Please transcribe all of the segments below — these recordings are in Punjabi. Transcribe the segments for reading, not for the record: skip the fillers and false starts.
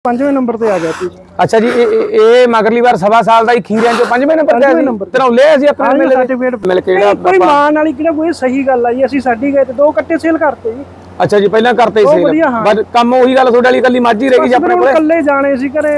5वें नंबर पे आ जाती। अच्छा जी, ये मगरली बार सवा साल का खीरियां चो 5वें नंबर ते आ जी। धनौले ਅਸੀਂ ਆਪਣੇ ਮੇਲੇ सर्टिफिकेट ਮਿਲ ਕੇ ਜਿਹੜਾ कोई मान वाली किहड़ा कोई सही गल आई। ਅਸੀਂ ਸਾਡੀ ਗਏ ਤੇ 2 ਕੱਟੇ ਸੇਲ ਕਰਤੇ ਜੀ। अच्छा जी, पहला करते ही ਵਧੀਆ, ਹਾਂ। बस ਕੰਮ ਉਹੀ ਗੱਲ ਤੁਹਾਡੇ ਵਾਲੀ ਕੱਲੀ ਮੱਝ ਹੀ ਰਹਿ ਗਈ ਆਪਣੇ ਕੋਲੇ। ਇਕੱਲੇ ਜਾਣੇ ਸੀ ਘਰੇ।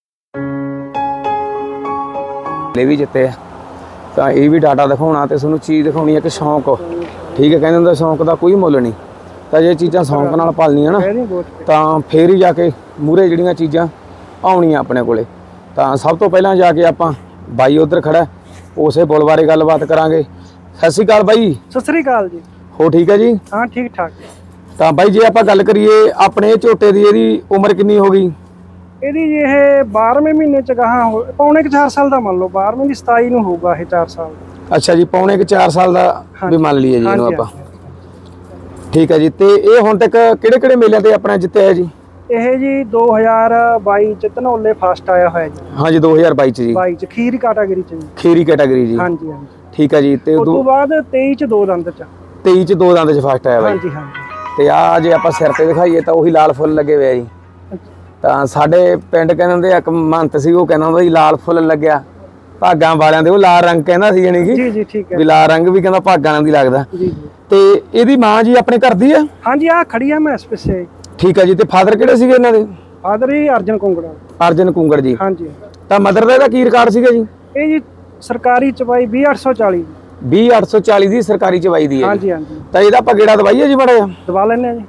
ਲੈ ਵੀ ਜਿੱਤੇ ਤਾਂ ਇਹ ਵੀ ਡਾਟਾ ਦਿਖਾਉਣਾ ਤੇ ਤੁਹਾਨੂੰ ਚੀਜ਼ ਦਿਖਾਉਣੀ ਹੈ ਕਿ ਸ਼ੌਂਕ, ਠੀਕ ਹੈ, ਕਹਿੰਦੇ ਹੁੰਦਾ ਸ਼ੌਂਕ ਦਾ ਕੋਈ ਮੁੱਲ ਨਹੀਂ। ਤਾਂ ਜੇ ਚੀਜ਼ਾਂ ਸ਼ੌਂਕ ਨਾਲ ਪਾਲਣੀਆਂ ਨਾ ਤਾਂ ਫੇਰ ਹੀ ਜਾ ਕੇ ਮੂਹਰੇ ਜਿਹੜੀਆਂ ਚੀਜ਼ਾਂ ਆਉਣੀਆਂ ਆਪਣੇ ਕੋਲੇ। ਤਾਂ ਸਭ ਤੋਂ ਪਹਿਲਾਂ ਜਾ ਕੇ ਆਪਾਂ ਬਾਈ ਉਧਰ ਖੜਾ ਉਸੇ ਬੁੱਲ ਬਾਰੇ ਗੱਲਬਾਤ ਕਰਾਂਗੇ। ਸਤਿ ਸ਼੍ਰੀ ਅਕਾਲ ਬਾਈ। ਸਤਿ ਸ੍ਰੀ ਅਕਾਲ ਜੀ। ਹੋ ਠੀਕ ਹੈ ਜੀ? ਹਾਂ ਠੀਕ ਠਾਕ। ਤਾਂ ਬਾਈ ਜੇ ਆਪਾਂ ਗੱਲ ਕਰੀਏ ਆਪਣੇ ਝੋਟੇ ਦੀ, ਇਹਦੀ ਉਮਰ ਕਿੰਨੀ ਹੋ ਗਈ? ਇਹਦੀ ਜੀ ਇਹ 12ਵੇਂ ਮਹੀਨੇ ਚ ਗਾਹਾਂ ਪੌਣੇ 4 ਸਾਲ ਦਾ ਮੰਨ ਲਓ। 12ਵੇਂ ਦੀ 27 ਨੂੰ ਹੋਊਗਾ ਇਹ 4 ਸਾਲ ਦਾ। ਅੱਛਾ ਜੀ, ਪੌਣੇ 4 ਸਾਲ ਦਾ ਵੀ ਮੰਨ ਲਈਏ ਜੀ ਇਹਨੂੰ ਆਪਾਂ। ਠੀਕ ਹੈ ਜੀ। ਤੇ ਇਹ ਹੁਣ ਤੱਕ ਕਿਹੜੇ ਕਿਹੜੇ ਮੇਲਿਆਂ ਤੇ ਆਪਣਾ ਜਿੱਤਿਆ ਹੈ ਜੀ? ਇਹ ਜੀ 2022 ਚ ਧਨੌਲੇ ਫਸਟ ਆਇਆ ਹੋਇਆ ਜੀ। ਹਾਂ ਜੀ, 2022 ਚ ਜੀ। 22 ਚ ਖੀਰੀ ਕੈਟਾਗਰੀ ਚ ਜੀ। ਖੀਰੀ ਕੈਟਾਗਰੀ ਜੀ। ਹਾਂਜੀ ਹਾਂਜੀ। ਠੀਕ ਹੈ ਜੀ। ਤੇ ਉਸ ਤੋਂ ਬਾਅਦ 23 ਚ 2 ਦੰਦ ਚ। 23 ਚ 2 ਦੰਦ ਚ ਫਸਟ ਆਇਆ ਬਾਈ। ਹਾਂਜੀ ਹਾਂਜੀ। ਤੇ ਆ ਜੇ ਆਪਾਂ ਸਿਰ ਤੇ ਦਿਖਾਈਏ ਤਾਂ ਉਹੀ ਲਾਲ ਫੁੱਲ ਲੱਗੇ ਹੋਏ ਆ ਜੀ। ਤਾਂ ਸਾਡੇ ਪਿੰਡ ਕਹਿੰਦੇ ਹੁੰਦੇ ਇੱਕ ਮੰਤ ਸੀ, ਉਹ ਕਹਿੰਦਾ ਹੁੰਦਾ ਜੀ ਲਾਲ ਫੁੱਲ ਲੱਗਿਆ ਭਾਗਾਂ ਵਾਲਿਆਂ ਦੇ। ਉਹ ਲਾਲ ਰੰਗ ਕਹਿੰਦਾ ਸੀ ਜਾਨੀ ਕਿ ਜੀ ਜੀ ਠੀਕ ਹੈ। ਵੀ ਲਾਲ ਰੰਗ ਵੀ ਕਹਿੰਦਾ ਭਾਗਾਂ ਨਾਲ ਦੀ ਲੱਗਦਾ। ਜੀ ਜੀ। ਤੇ ਇਹਦੀ ਮਾਂ ਜੀ ਆਪਣੇ ਘਰ ਦੀ ਆ? ਹਾਂਜੀ ਆ ਖੜੀ ਆ ਮੈਂ ਇਸ ਪਿੱਛੇ। ਠੀਕ ਹੈ ਜੀ। ਤੇ ਫਾਦਰ ਕਿਹੜੇ ਸੀਗੇ ਇਹਨਾਂ ਦੇ? ਫਾਦਰ ਹੀ ਅਰਜਨ ਕੁੰਗੜਾ। ਅਰਜਨ ਕੁੰਗੜ ਜੀ। ਹਾਂਜੀ। ਤਾਂ ਮਦਰ ਦਾ ਇਹਦਾ ਕੀ ਰਿਕਾਰਡ ਸੀਗਾ ਜੀ? ਇਹ ਜੀ ਸਰਕਾਰੀ ਚਵਾਈ 20840 20840 ਦੀ ਸਰਕਾਰੀ ਚਵਾਈ ਦੀ ਹੈ। ਹਾਂਜੀ ਹਾਂਜੀ। ਤਾਂ ਇਹਦਾ ਆਪਾਂ ਗੇੜਾ ਦਵਾਈਏ ਜੀ ਮਾੜਾ ਜਿਹਾ? ਦਵਾ ਲੈਣੇ ਆ ਜੀ।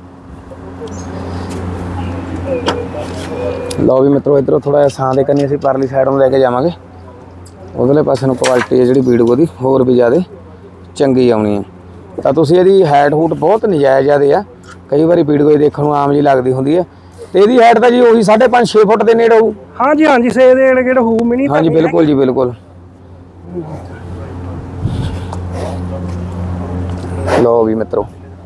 ਲਓ ਵੀ ਮਿੱਤਰੋ, ਇਧਰੋਂ ਥੋੜਾ ਜਿਹਾ ਸਾਂ ਦੇ ਕੰਨੀ ਅਸੀਂ ਪਰਲੀ ਸਾਈਡ ਨੂੰ ਲੈ ਕੇ ਜਾਵਾਂਗੇ। ਉਧਰਲੇ ਪਾਸੇ ਨੂੰ ਕੁਆਲਿਟੀ ਹੈ ਜਿਹੜੀ ਵੀਡੀਓ ਦੀ ਹੋਰ ਵੀ ਜ਼ਿਆਦਾ ਚੰਗੀ ਆਉਣੀ ਹੈ। ਤਾਂ ਤੁਸੀਂ ਇਹਦੀ ਹਾਈਟ ਹੂਟ ਬਹੁਤ ਨਜਾਇਜ਼ ਜ਼ਿਆਦੇ ਆ। ਕਈ ਵਾਰੀ ਵੀਡੀਓ ਦੇਖਣ ਨੂੰ ਆਮ ਜੀ ਲੱਗਦੀ ਹੁੰਦੀ ਹੈ। ਤੇ ਇਹਦੀ ਹਾਈਟ ਤਾਂ ਜੀ ਉਹੀ 5.5 6 ਫੁੱਟ ਦੇ ਨੇੜੇ ਹੋਊ। ਹਾਂਜੀ ਹਾਂਜੀ, ਸੇ ਦੇ ਨੇੜੇ ਹੋਊ ਮਿਨੀ। ਹਾਂਜੀ ਬਿਲਕੁਲ ਜੀ ਬਿਲਕੁਲ। ਲਓ ਵੀ ਮਿੱਤਰੋ,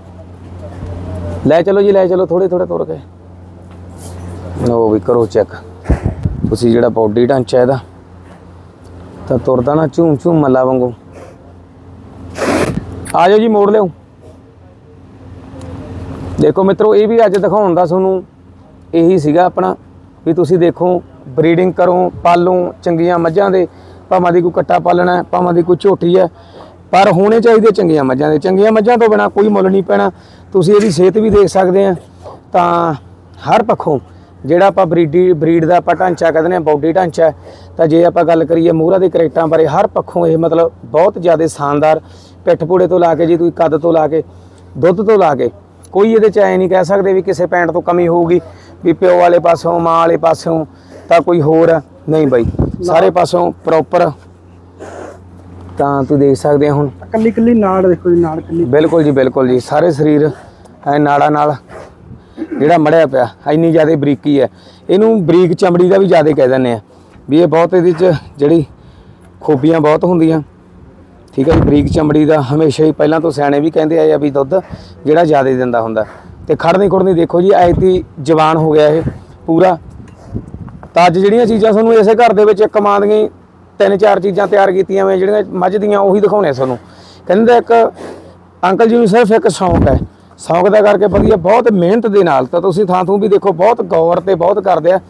ਲੈ ਚਲੋ ਜੀ, ਲੈ ਚਲੋ ਥੋੜੇ ਥੋੜੇ ਤੁਰ ਕੇ। ਲਓ ਵੀ ਕਰੋ ਚੈੱਕ ਤੁਸੀਂ ਜਿਹੜਾ ਬੋਡੀ ਢਾਂਚਾ ਇਹਦਾ, ਤਾਂ ਤੁਰਦਾ ਨਾ ਝੂਮ ਝੂਮ ਮੱਲਾ ਵਾਂਗੂ। ਆ ਜਾਓ ਜੀ, ਮੋੜ ਲਿਓ। ਦੇਖੋ ਮਿੱਤਰੋ, ਇਹ ਵੀ ਅੱਜ ਦਿਖਾਉਣ ਦਾ ਤੁਹਾਨੂੰ ਇਹੀ ਸੀਗਾ ਆਪਣਾ ਵੀ ਤੁਸੀਂ ਦੇਖੋ, ਬਰੀਡਿੰਗ ਕਰੋ, ਪਾਲੋ ਚੰਗੀਆਂ ਮੱਝਾਂ ਦੇ। ਭਾਵੇਂ ਦੀ ਕੋਈ ਕੱਟਾ ਪਾਲਣਾ, ਭਾਵੇਂ ਦੀ ਕੋਈ ਝੋਟੀ ਹੈ, ਪਰ ਹੋਣੇ ਚਾਹੀਦੇ ਚੰਗੀਆਂ ਮੱਝਾਂ ਦੇ। ਚੰਗੀਆਂ ਮੱਝਾਂ ਤੋਂ ਬਿਨਾਂ ਕੋਈ ਮੁੱਲ ਨਹੀਂ ਪੈਣਾ। ਤੁਸੀਂ ਇਹਦੀ ਸਿਹਤ ਵੀ ਦੇਖ ਸਕਦੇ ਆ। ਤਾਂ ਹਰ ਪੱਖੋਂ ਜਿਹੜਾ ਆਪਾਂ ਬਰੀਡ ਦਾ ਆਪਾਂ ਢਾਂਚਾ ਕਹਿੰਦੇ ਨੇ, ਬੋਡੀ ਢਾਂਚਾ, ਤਾਂ ਜੇ ਆਪਾਂ ਗੱਲ ਕਰੀਏ ਮੂਹਰਾ ਦੇ ਕਰੈਕਟਰਾਂ ਬਾਰੇ, ਹਰ ਪੱਖੋਂ ਇਹ ਮਤਲਬ ਬਹੁਤ ਜ਼ਿਆਦਾ ਸ਼ਾਨਦਾਰ। ਪਿੱਠ ਪੂੜੇ ਤੋਂ ਲਾ ਕੇ ਜੀ, ਤੁਸੀਂ ਕੱਦ ਤੋਂ ਲਾ ਕੇ, ਦੁੱਧ ਤੋਂ ਲਾ ਕੇ, ਕੋਈ ਇਹਦੇ 'ਚ ਐਂ ਨਹੀਂ ਕਹਿ ਸਕਦੇ ਵੀ ਕਿਸੇ ਪੈਂਟ ਤੋਂ ਕਮੀ ਹੋਊਗੀ, ਵੀ ਪਿਓ ਵਾਲੇ ਪਾਸੋਂ, ਮਾਂ ਵਾਲੇ ਪਾਸੋਂ ਤਾਂ ਕੋਈ ਹੋਰ ਨਹੀਂ ਬਾਈ, ਸਾਰੇ ਪਾਸੋਂ ਪ੍ਰੋਪਰ। ਤਾਂ ਤੁਸੀਂ ਦੇਖ ਸਕਦੇ ਹੋ ਹੁਣ ਕੱਲੀ ਕੱਲੀ ਨਾੜ ਦੇਖੋ ਜੀ, ਨਾੜ ਕੱਲੀ। ਬਿਲਕੁਲ ਜੀ ਬਿਲਕੁਲ ਜੀ। ਸਾਰੇ ਸਰੀਰ ਐ ਨਾੜਾਂ ਨਾਲ ਜਿਹੜਾ ਮੜਿਆ ਪਿਆ, ਇੰਨੀ ਜ਼ਿਆਦਾ ਬਰੀਕੀ ਹੈ। ਇਹਨੂੰ ਬਰੀਕ ਚਮੜੀ ਦਾ ਵੀ ਜ਼ਿਆਦਾ ਕਹਿ ਦਿੰਦੇ ਆ ਵੀ ਇਹ ਬਹੁਤ ਇਹਦੇ 'ਚ ਜਿਹੜੀ ਖੂਬੀਆਂ ਬਹੁਤ ਹੁੰਦੀਆਂ। ਠੀਕ ਹੈ ਜੀ। ਬਰੀਕ ਚਮੜੀ ਦਾ ਹਮੇਸ਼ਾ ਹੀ ਪਹਿਲਾਂ ਤੋਂ ਸਿਆਣੇ ਵੀ ਕਹਿੰਦੇ ਆਏ ਆ ਵੀ ਦੁੱਧ ਜਿਹੜਾ ਜ਼ਿਆਦਾ ਦਿੰਦਾ ਹੁੰਦਾ। ਤੇ ਖੜਨੀ ਖੁੜਨੀ ਦੇਖੋ ਜੀ, ਐਤੀ ਜਵਾਨ ਹੋ ਗਿਆ ਇਹ ਪੂਰਾ। ਤਾਂ ਅੱਜ ਜਿਹੜੀਆਂ ਚੀਜ਼ਾਂ ਤੁਹਾਨੂੰ ਇਸੇ ਘਰ ਦੇ ਵਿੱਚ ਕਮਾਂ ਦੀਆਂ 3-4 ਚੀਜ਼ਾਂ ਤਿਆਰ ਕੀਤੀਆਂ ਵੇ ਜਿਹੜੀਆਂ ਮੱਝ ਦੀਆਂ, ਉਹੀ ਦਿਖਾਉਣੇ ਤੁਹਾਨੂੰ। ਕਹਿੰਦੇ ਇੱਕ ਅੰਕਲ ਜੀ ਨੂੰ ਸਿਰਫ ਇੱਕ ਸ਼ੌਂਕ ਹੈ, ਸ਼ੌਂਕ ਦਾ ਕਰਕੇ ਵਧੀਆ ਬਹੁਤ ਮਿਹਨਤ ਦੇ ਨਾਲ। ਤਾਂ ਤੁਸੀਂ ਥਾਂ ਥੂ ਵੀ ਦੇਖੋ, ਬਹੁਤ ਗੌਰ ਤੇ ਬਹੁਤ ਕਰਦੇ ਆ।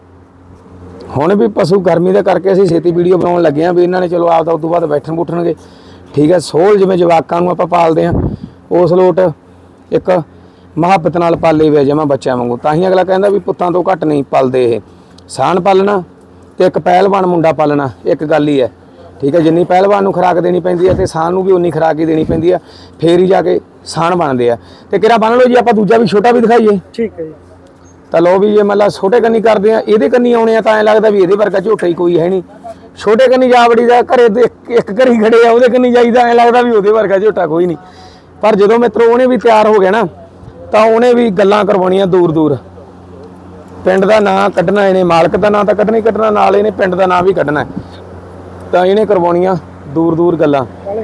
ਹੁਣ ਵੀ ਪਸ਼ੂ ਗਰਮੀ ਦੇ ਕਰਕੇ ਅਸੀਂ ਛੇਤੀ ਵੀਡੀਓ ਬਣਾਉਣ ਲੱਗੇ ਹਾਂ ਵੀ ਇਹਨਾਂ ਨੇ ਚਲੋ ਆਪਦਾ ਉਸ ਤੋਂ ਬਾਅਦ ਬੈਠਣ ਬੂਠਣਗੇ। ਠੀਕ ਹੈ। ਸੋਲ ਜਿਵੇਂ ਜਵਾਕਾਂ ਨੂੰ ਆਪਾਂ ਪਾਲਦੇ ਹਾਂ, ਉਸ ਲੋਟ ਇੱਕ ਮੁਹੱਬਤ ਨਾਲ ਪਾਲੇ ਵੇ ਜਮਾ ਬੱਚਿਆਂ ਵਾਂਗੂ। ਤਾਂ ਹੀ ਅਗਲਾ ਕਹਿੰਦਾ ਵੀ ਪੁੱਤਾਂ ਤੋਂ ਘੱਟ ਨਹੀਂ ਪਲਦੇ ਇਹ। ਸਾਨ ਪਾਲਣਾ ਤੇ ਇੱਕ ਪਹਿਲਵਾਨ ਮੁੰਡਾ ਪਾਲਣਾ ਇੱਕ ਗੱਲ ਹੀ ਹੈ। ਠੀਕ ਹੈ। ਜਿੰਨੀ ਪਹਿਲਵਾਨ ਨੂੰ ਖੁਰਾਕ ਦੇਣੀ ਪੈਂਦੀ ਹੈ ਤੇ ਸਾਨ ਨੂੰ ਵੀ ਉਨੀ ਖੁਰਾਕ ਹੀ ਦੇਣੀ ਪੈਂਦੀ ਹੈ, ਫੇਰ ਹੀ ਜਾ ਕੇ ਸਾਨ ਬਣਦੇ ਆ। ਤੇ ਕਿਹੜਾ ਬੰਨ ਲਓ ਜੀ, ਆਪਾਂ ਦੂਜਾ ਵੀ ਛੋਟਾ ਵੀ ਦਿਖਾਈਏ। ਠੀਕ ਹੈ ਜੀ। ਤਾਂ ਲਓ ਵੀ, ਜੇ ਮਤਲਬ ਛੋਟੇ ਕੰਨੀ ਕਰਦੇ ਆ, ਇਹਦੇ ਕੰਨੀ ਆਉਣੇ ਆ ਤਾਂ ਐਂ ਲੱਗਦਾ ਵੀ ਇਹਦੇ ਵਰਗਾ ਝੋਟਾ ਹੀ ਕੋਈ ਹੈ ਨਹੀਂ। ਛੋਟੇ ਕੰਨੀ ਜਾ ਵੜੀ ਦਾ, ਘਰੇ ਇੱਕ ਘਰੀ ਖੜੇ ਆ, ਉਹਦੇ ਕੰਨੀ ਜਾਈਦਾ ਐਂ ਲੱਗਦਾ ਵੀ ਉਹਦੇ ਵਰਗਾ ਝੋਟਾ ਕੋਈ ਨਹੀਂ। ਪਰ ਜਦੋਂ ਮਿੱਤਰੋ ਉਹਨੇ ਵੀ ਤਿਆਰ ਹੋ ਗਿਆ ਨਾ, ਤਾਂ ਉਹਨੇ ਵੀ ਗੱਲਾਂ ਕਰਵਾਉਣੀਆਂ ਦੂਰ ਦੂਰ। ਪਿੰਡ ਦਾ ਨਾਂ ਕੱਢਣਾ ਇਹਨੇ, ਮਾਲਕ ਦਾ ਨਾਂ ਤਾਂ ਕੱਢਣਾ ਹੀ ਕੱਢਣਾ, ਨਾਲ ਇਹਨੇ ਪਿੰਡ ਦਾ ਨਾਂ ਵੀ ਕੱਢਣਾ। ਤਾਂ ਇਹਨੇ ਕਰਵਾਉਣੀਆਂ ਦੂਰ ਦੂਰ ਗੱਲਾਂ।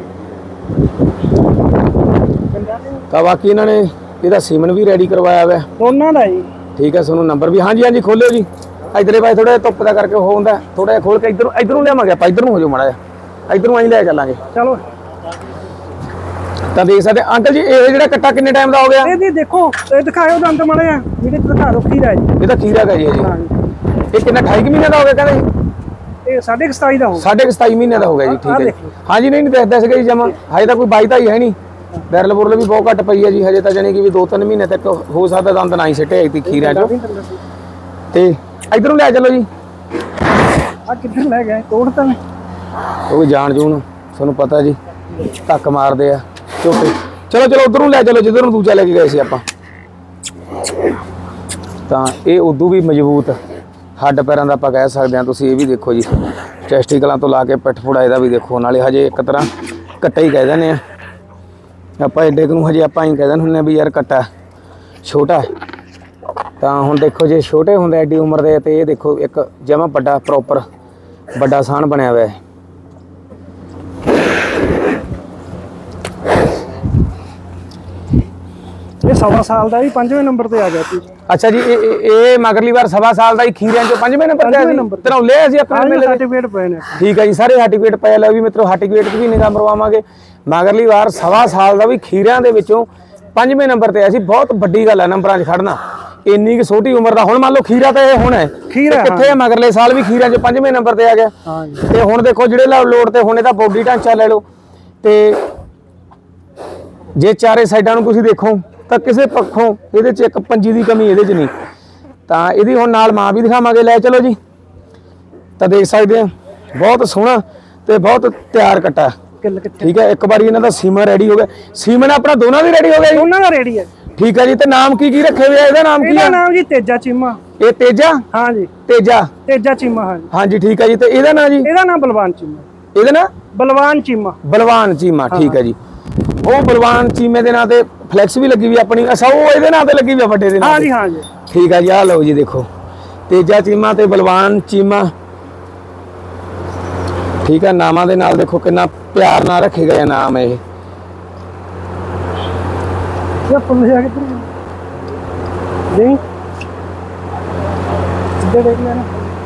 ਤਾਂ ਬਾਕੀ ਇਹਨਾਂ ਨੇ ਇਹਦਾ ਸੀਮਨ ਵੀ ਰੈਡੀ ਕਰਵਾਇਆ ਵਾ ਉਹਨਾਂ ਦਾ ਜੀ। ਠੀਕ ਹੈ। ਤੁਹਾਨੂੰ ਨੰਬਰ ਵੀ ਹਾਂਜੀ ਹਾਂਜੀ ਖੋਲਿਓ ਜੀ। ਇਧਰੇ ਭਾਈ ਥੋੜਾ ਜਿਹਾ ਧੁੱਪ ਦਾ ਕਰਕੇ ਉਹ ਹੁੰਦਾ, ਥੋੜਾ ਜਿਹਾ ਖੋਲ ਕੇ ਇਧਰੋਂ ਲਿਆਵਾਂਗੇ ਆਪਾਂ। ਇਧਰ ਨੂੰ ਹੋ ਜਾਓ ਮਾੜਾ ਜਿਹਾ, ਇਧਰ ਨੂੰ ਆਈ ਲੈ ਚੱਲਾਂਗੇ। ਚਲੋ। ਤਾਂ ਦੇਖ ਸਕਦੇ ਅੰਕਲ ਜੀ ਇਹ ਜਿਹੜਾ ਕੱਟਾ ਕਿੰਨੇ ਟਾਈਮ ਦਾ ਹੋ ਗਿਆ? ਇਹਦੀ ਦੇਖੋ ਇਹ ਦਿਖਾਇਓ ਦੰਦ ਮਾੜੇ ਆ ਜਿਹੜੇ ਦਿਖਾ ਦਿਓ ਖੀਰਾ ਹੈ ਜੀ। ਇਹ ਤਾਂ ਖੀਰਾ ਹੈ ਜੀ। ਹਾਂ ਜੀ। ਇਹ ਕਿੰਨਾ 28 ਮਹੀਨੇ ਦਾ ਹੋ ਗਿਆ ਕਹਿੰਦੇ? ਇਹ 27.5 ਦਾ ਹੋ ਗਿਆ। 27.5 ਮਹੀਨੇ ਦਾ ਹੋ ਗਿਆ ਜੀ। ਠੀਕ ਹੈ ਜੀ। ਹਾਂਜੀ ਨਹੀਂ ਦੱਸਦਾ ਸੀਗਾ ਜੀ ਜਮਾ ਹਜੇ ਤਾਂ ਕੋਈ ਬਾਈ ਤਾਂ ਹੀ ਹੈ ਨਹੀਂ। ਬੈਰਲ ਬੁਰਲ ਵੀ ਬਹੁਤ ਘੱਟ ਪਈ ਹੈ ਜੀ ਹਜੇ ਤਾਂ, ਜਾਨੀ ਕਿ ਵੀ 2-3 ਮਹੀਨੇ ਤੱਕ ਹੋ ਸਕਦਾ ਦੰਦ ਨਾ ਹੀ ਸਿੱਟੇ ਆਈ ਤੀ ਖੀਰਿਆਂ ਚੋਂ। ਤੇ ਇਧਰੋਂ ਲੈ ਚਲੋ ਜੀ। ਆ ਕਿੱਧਰ ਲੈ ਗਏ ਤੋੜਤਾ ਨੇ? ਉਹ ਜਾਣ ਜੂਣ ਤੁਹਾਨੂੰ ਪਤਾ ਜੀ ਧੱਕ ਮਾਰਦੇ ਆ ਝੋਟੇ। ਚਲੋ ਚਲੋ ਉਧਰੋਂ ਲੈ ਚਲੋ ਜਿੱਧਰ ਨੂੰ ਦੂਜਾ ਲੈ ਕੇ ਗਏ ਸੀ ਆਪਾਂ। ਤਾਂ ਇਹ ਉਦੋਂ ਵੀ ਮਜ਼ਬੂਤ ਹੱਡ ਪੈਰਾਂ ਦਾ ਆਪਾਂ ਕਹਿ ਸਕਦੇ ਹਾਂ। ਤੁਸੀਂ ਇਹ ਵੀ ਦੇਖੋ ਜੀ ਟੈਸਟੀਕਲਾਂ ਤੋਂ ਲਾ ਕੇ ਪਿੱਠ ਫੁੜਾ ਇਹਦਾ ਵੀ ਦੇਖੋ। ਨਾਲੇ ਹਜੇ ਇੱਕ ਤਰ੍ਹਾਂ ਕੱਟਾ ਹੀ ਕਹਿ ਦਿੰਦੇ ਆ ਆਪਾਂ। ਐਡੇ ਨੂੰ ਹਜੇ ਆਪਾਂ ਹੀ ਕਹਿ ਦਿੰਦੇ ਹੁੰਦੇ ਆ ਵੀ ਯਾਰ ਕੱਟਾ ਛੋਟਾ। ਤਾਂ ਹੁਣ ਦੇਖੋ ਜੇ ਛੋਟੇ ਹੁੰਦੇ ਐਡੀ ਉਮਰ ਦੇ ਤੇ ਇਹ ਦੇਖੋ ਇੱਕ ਜਮਾ ਵੱਡਾ ਪ੍ਰੋਪਰ ਵੱਡਾ ਸਾਨ ਬਣਿਆ ਹੋਇਆ ਹੈ। ਇਹ 1.25 ਸਾਲ ਦਾ ਵੀ 5ਵੇਂ ਨੰਬਰ ਤੇ ਆ ਗਿਆ ਸੀ। ਅੱਛਾ ਜੀ ਇਹ ਮਗਰਲੀ ਵਾਰ 1.25 ਸਾਲ ਦਾ ਹੀ ਖੀਰਿਆਂ ਚੋਂ 5ਵੇਂ ਨੰਬਰ ਤੇ ਆ ਸੀ। ਧਰੌਲੇ ਸੀ ਆਪਣੇ ਮੇਲੇ ਸਰਟੀਫਿਕੇਟ ਪਏ ਨੇ। ਠੀਕ ਹੈ ਜੀ ਸਾਰੇ ਸਰਟੀਫਿਕੇਟ ਪਏ ਲੈ ਵੀ ਮਿੱਤਰੋ ਸਰਟੀਫਿਕੇਟ ਵੀ ਨਿਗਾਹ ਮਰਵਾਵਾਂਗੇ। ਮਗਰਲੀ ਵਾਰ 1.25 ਸਾਲ ਦਾ ਵੀ ਖੀਰਿਆਂ ਦੇ ਵਿੱਚੋਂ 5ਵੇਂ ਨੰਬਰ ਤੇ ਆ ਸੀ। ਬਹੁਤ ਵੱਡੀ ਗੱਲ ਹੈ ਨੰਬਰਾਂ 'ਚ ਖੜਨਾ ਇੰਨੀ ਕਿ ਛੋਟੀ ਉਮਰ ਦਾ। ਹੁਣ ਮੰਨ ਲਓ ਖੀਰਾ ਤਾਂ ਇਹ ਹੁਣ ਹੈ ਖੀਰਾ ਕਿੱਥੇ ਹੈ ਮਗਰਲੇ ਸਾਲ ਵੀ ਖੀਰਿਆਂ 'ਚ 5ਵੇਂ ਨੰਬਰ ਤੇ ਆ ਗਿਆ। ਤੇ ਹੁਣ ਦੇਖੋ ਜਿਹੜੇ ਲੋੜ ਤੇ ਹੁਣ ਇਹਦਾ ਬੋਡੀ ਢਾਂਚਾ ਲੈ ਲਓ ਤੇ ਜੇ ਚਾਰੇ ਸਾਈਡਾਂ ਨੂੰ ਤੁਸੀਂ ਦੇਖੋ ਤਾਂ ਕਿਸੇ ਪੱਖੋਂ ਇਹਦੇ 'ਚ ਇੱਕ ਪੰਜੀ ਦੀ ਕਮੀ ਇਹਦੇ 'ਚ ਨਹੀਂ। ਤਾਂ ਇਹਦੀ ਹੁਣ ਨਾਲ ਮਾਂ ਵੀ ਦਿਖਾਵਾਂਗੇ। ਲੈ ਚਲੋ ਜੀ। ਤਾਂ ਦੇਖ ਸਕਦੇ ਆ ਬਹੁਤ ਸੋਹਣਾ ਤੇ ਬਹੁਤ ਤਿਆਰ ਕੱਟਾ। ਠੀਕ ਹੈ ਇੱਕ ਵਾਰੀ ਇਹਨਾਂ ਦਾ ਸੀਮਨ ਰੈਡੀ ਹੋ ਗਿਆ। ਸੀਮਨ ਆਪਣਾ ਦੋਨਾਂ ਦੀ ਰੈਡੀ ਹੋ ਗਿਆ ਜੀ? ਦੋਨਾਂ ਦਾ ਰੈਡੀ ਹੈ। ਠੀਕ ਹੈ ਜੀ। ਤੇ ਨਾਮ ਕੀ ਰੱਖੇ ਹੋਏ ਆ? ਇਹਦਾ ਨਾਮ ਕੀ ਹੈ? ਇਹਦਾ ਨਾਮ ਜੀ ਤੇਜਾ ਚੀਮਾ। ਇਹ ਤੇਜਾ? ਹਾਂ ਜੀ ਤੇਜਾ ਚੀਮਾ। ਹਾਂ ਜੀ ਹਾਂਜੀ ਠੀਕ ਹੈ ਜੀ। ਤੇ ਇਹਦਾ ਨਾਮ ਜੀ? ਇਹਦਾ ਨਾਮ ਬਲਵਾਨ ਚੀਮਾ। ਇਹਦਾ ਨਾਮ ਬਲਵਾਨ ਚੀਮਾ। ਬਲਵਾਨ ਚੀਮਾ ਠੀਕ ਹੈ ਜੀ। ਉਹ ਬਲਵਾਨ ਚੀਮੇ ਦੇ ਨਾਂ ਤੇ ਫਲੈਕਸ ਵੀ ਲੱਗੀ ਵੀ ਆਪਣੀ। ਅੱਛਾ ਉਹ ਇਹਦੇ ਨਾਂ ਤੇ ਲੱਗੀ ਵੀ ਵੱਡੇ ਦੇ ਨਾਂ? ਹਾਂ ਜੀ ਹਾਂ ਜੀ ਠੀਕ ਹੈ ਜੀ। ਆਹ ਲਓ ਜੀ ਦੇਖੋ ਤੇਜਾ ਚੀਮਾ ਤੇ ਬਲਵਾਨ ਚੀਮਾ। ਠੀਕ ਹੈ ਨਾਮਾਂ ਦੇ ਨਾਲ ਦੇਖੋ ਕਿੰਨਾ ਪਿਆਰ ਨਾਲ ਰੱਖੇ ਗਏ ਨਾਮ ਇਹ। ਇਹ ਫੁੱਲ ਜਾ ਕੇ ਨਹੀਂ ਸਿੱਧੇ ਦੇਖ ਲੈਣਾ।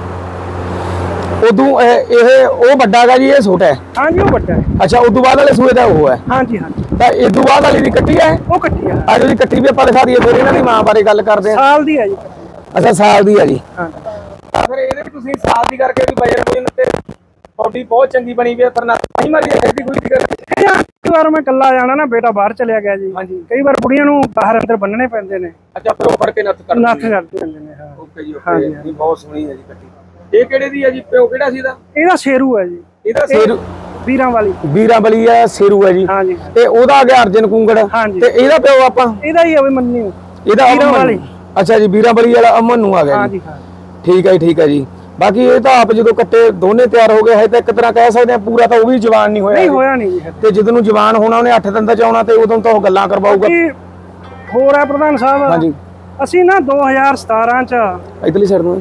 ਉਦੋਂ ਇਹ ਉਹ ਵੱਡਾ ਹੈਗਾ ਜੀ ਇਹ ਛੋਟਾ ਹੈ? ਹਾਂ ਜੀ ਉਹ ਵੱਡਾ ਹੈ। ਅੱਛਾ ਉਦੋਂ ਬਾਅਦ ਵਾਲੇ ਸੂਏ ਦਾ ਉਹ ਹੈ? ਹਾਂ ਜੀ ਹਾਂ। ਤਾਂ ਇਦੋਂ ਬਾਅਦ ਵਾਲੀ ਦੀ ਕੱਟੀ ਹੈ? ਉਹ ਕੱਟੀ ਹੈ। ਅੱਜ ਦੀ ਕੱਟੀ ਵੀ ਆਪਾਂ ਦਿਖਾ ਦਈਏ ਫਿਰ ਇਹਨਾਂ ਦੀ ਮਾਂ ਬਾਰੇ ਗੱਲ ਕਰਦੇ ਹਾਂ। ਸਾਲ ਦੀ ਹੈ ਜੀ। ਅੱਛਾ ਸਾਲ ਦੀ ਹੈ ਜੀ। ਹਾਂ ਫਿਰ ਇਹਦੇ ਵੀ ਤੁਸੀਂ ਸਾਲ ਦੀ ਕਰਕੇ ਵੀ ਵਜਨ ਤੇ ਬੋਡੀ ਬਹੁਤ ਚੰਗੀ ਬਣੀ ਵੀ ਹੈ। ਫਿਰ ਨਹੀਂ ਮਾਰੀ ਖੇਤੀ ਕੋਈ ਕਈ ਵਾਰ ਮੈਂ ਇਕੱਲਾ ਜਾਣਾ ਨਾ ਬੇਟਾ ਬਾਹਰ ਚਲਿਆ ਗਿਆ ਜੀ। ਹਾਂਜੀ ਕਈ ਵਾਰ ਬੁੜੀਆਂ ਨੂੰ ਬਾਹਰ ਅੰਦਰ ਬੰਨਣੇ ਪੈਂਦੇ ਨੇ। ਅੱਛਾ ਫਿਰ ਉਹ ਫੜ ਕੇ ਨੱਥ ਕਰਦੇ ਪੈਂਦੇ ਨੇ। ਹਾਂ ਓਕੇ ਜੀ ਓਕੇ ਜੀ ਬਹੁਤ ਸੋਹਣੀ ਹੈ ਜੀ ਕੱਟੀ। ਇਹ ਕਿਹੜੇ ਦੀ ਹੈ ਜੀ? ਪਿਓ ਕਿਹੜਾ ਸੀ ਇਹਦਾ? ਇਹਦਾ ਸ਼ੇਰੂ ਹੈ ਜੀ। ਇਹਦਾ ਸ਼ੇਰੂ ਵੀਰਾਂ ਵਾਲੀ ਹੈ ਸ਼ੇਰੂ ਹੈ ਜੀ। ਹਾਂ ਜੀ ਤੇ ਉਹਦਾ ਆ ਗਿਆ ਅਰਜਨ ਕੁੰਗੜ ਤੇ ਇਹਦਾ ਪਿਓ ਆਪਾਂ ਇਹਦਾ ਹੀ ਹੋਵੇ ਮੰਨੀ ਇਹਦਾ ਵੀਰਾਂ ਵਾਲੀ। ਅੱਛਾ ਜੀ ਵੀਰਾਂ ਵਾਲੀ ਵਾਲਾ ਅਮਨ ਨੂੰ ਆ ਗਿਆ ਜੀ। ਠੀਕ ਹੈ ਜੀ ਠੀਕ ਹੈ ਜੀ। ਬਾਕੀ ਇਹ ਤਾਂ ਆਪ ਜਦੋਂ ਕੱਟੇ ਦੋਨੇ ਤਿਆਰ ਹੋ ਗਏ ਹੈ ਤਾਂ ਇੱਕ ਤਰ੍ਹਾਂ ਕਹਿ ਸਕਦੇ ਆ ਪੂਰਾ ਤਾਂ ਉਹ ਵੀ ਜਵਾਨ ਨਹੀਂ ਹੋਇਆ ਜੀ। ਤੇ ਜਦੋਂ ਨੂੰ ਜਵਾਨ ਹੋਣਾ ਉਹਨੇ 8 ਦਿਨ ਦਾ ਚਾਉਣਾ ਤੇ ਉਦੋਂ ਤਾਂ ਉਹ ਗੱਲਾਂ ਕਰਵਾਊਗਾ। ਹੋਰ ਹੈ ਪ੍ਰਧਾਨ ਸਾਹਿਬ ਹਾਂਜੀ ਅਸੀਂ ਨਾ 2017 ਚ ਇਧਰਲੀ ਸਾਈਡ ਨੂੰ